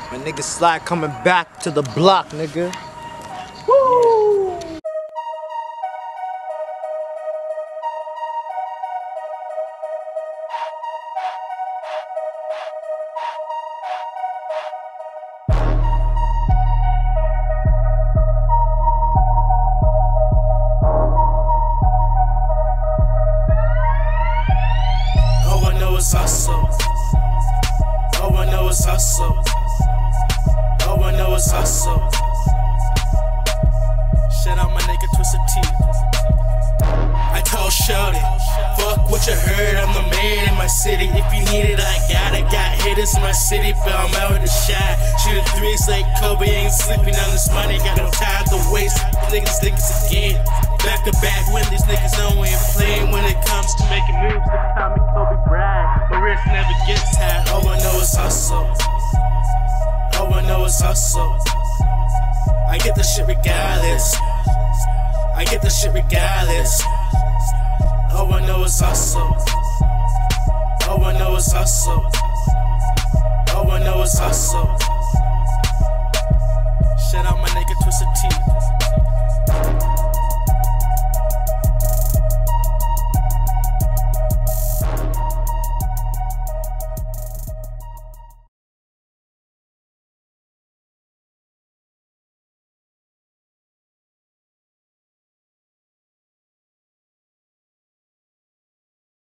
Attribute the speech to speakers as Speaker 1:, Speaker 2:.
Speaker 1: My nigga Sly coming back to the block, nigga. Woo!
Speaker 2: All I know is hustle. All I know is hustle. All I know is hustle. Shout out my nigga Twisted T. I told Shorty, fuck what you heard, I'm the man in my city. If you need it, I got it. Got hitters in my city, but I'm out with a shot. Shooting threes like Kobe, ain't sleeping on this money. Got no time to waste. Niggas again. Back to back when these niggas know we ain't playing. When it comes to making moves, they call me Kobe Bryant. My wrist never gets tired. All I know is hustle. All I know is hustle. I get the shit regardless. I get the shit regardless. All I know is hustle. All I know is hustle. All I know is hustle. Shout out my nigga Twisted T.